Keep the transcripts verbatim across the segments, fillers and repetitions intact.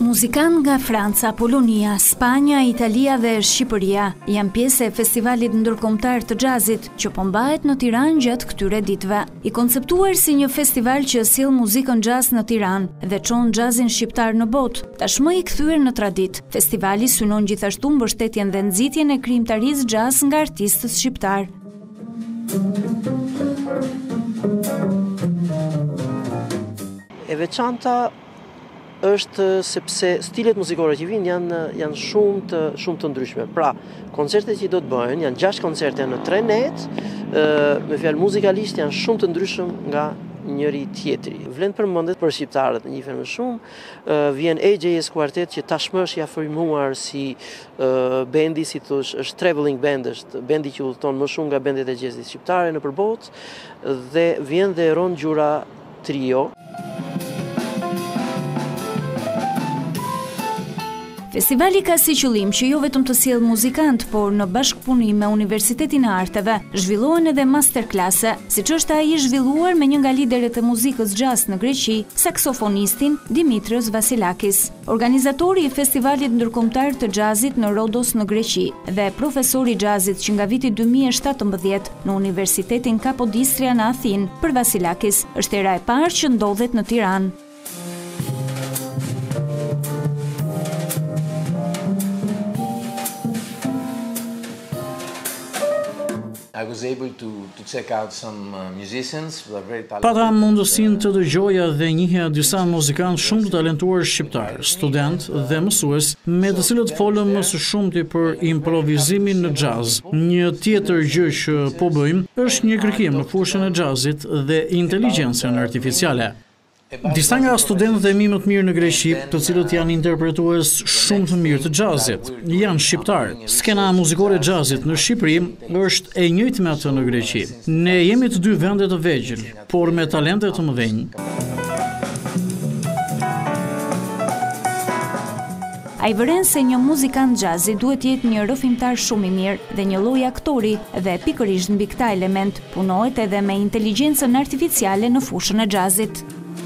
Muzikantë nga Franca, Polonia, Spanja, Italia dhe Shqipëria janë pjesë e festivalit ndërkombëtar të xhazit që po mbahet në Tiranë gjatë këtyre ditëve. I konceptuar si një festival që sjell muzikën xhaz në Tiranë dhe çon xhazin shqiptar në botë, tashmë i kthyer në traditë. Festivali synon gjithashtu mbështetjen dhe nxitjen e krijimtarisë xhaz nga artistët shqiptar. E veçanta është sepse stilet muzikore që vinë janë, janë shumë të, shumë të ndryshme. Pra, koncertet që do të bëhen, janë gjashtë koncerte në tre net, me fjalë muzikalisht janë shumë të ndryshëm nga njëri tjetri. Vlen përmendet për shqiptarët, njihen më shumë, vjen A J S Quartet që tashmë është ja formuar si bendi, si thosh, është traveling band, është bendi që udhëton më shumë nga bendet e jazzit shqiptare në përbot, dhe vjen dhe Ron Gjura Trio. Festivali ka si qëllim që jo vetëm të sjellë muzikantë, por në bashkëpunim me Universitetin e Arteve, zhvillohen edhe masterklase, siç është ai i zhvilluar me një nga lideret e muzikës xhaz në Greqi, saksofonistin Dimitrios Vasilakis. Organizatori i festivalit ndërkombëtar të xhazit në Rodos në Greqi dhe profesori i xhazit që nga viti dy mijë e shtatëmbëdhjetë në Universitetin Kapodistria në Athinë, për Vasilakis është era e parë që ndodhet në Tiranë. Pata mundësinë të dëgjoja dhe njihja disa muzikantë shumë të talentuar shqiptar, student dhe mësues, me të cilët folëm më së shumti për improvizimin në xhaz. Një tjetër gjë që po bëjmë është një kërkim në fushën e xhazit dhe inteligjencën artificiale. Disa nga studentët e mi më të mirë në Greqi, të cilët janë interpretues shumë të mirë të xhazit, janë shqiptarë. Skena muzikore xhazit në Shqipëri është e njëjtë me atë në Greqi. Ne jemi të dy vende të vegjël, por me talente të mëdhenj. Ai vëren se një muzikant xhazi duhet jetë një rrëfimtar shumë i mirë dhe një lloj aktori, dhe pikërisht mbi këtë element punohet edhe me inteligjencën artificiale në fushën e xhazit.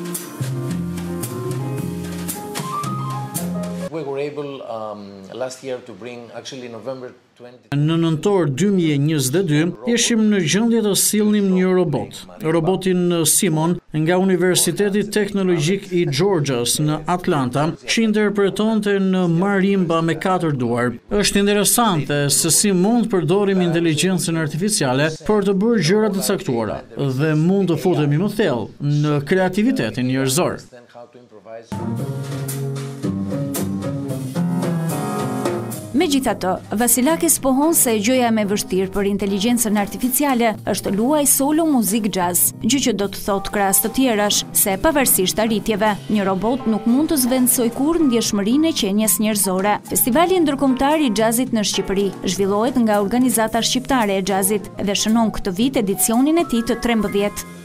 Në nëntor dy mijë e njëzet e dy, ishim në gjendje të sillnim një robot, robotin Simon nga Universiteti Teknologjik i Georgias në Atlanta, që interpretonte në marimba me katër duar. Është interesante se si mund të përdorim inteligjencën artificiale për të bërë gjëra të caktuara dhe mund të futemi më thellë në kreativitetin njerëzor. Megjithatë, Vasilakis pohon se gjëja më e vështirë për inteligjencën artificiale është luaj solo muzik xhaz, gjë që do të thotë krahas të tjerash se pavarësisht arritjeve, një robot nuk mund të zvendsoj kurrë ndjeshmërinë e qenies njerëzore. Festivali ndërkombëtar i xhazit në Shqipëri zhvillohet nga Organizata Shqiptare e Xhazit dhe shënon këtë vit edicionin e tij të trembëdhjetë.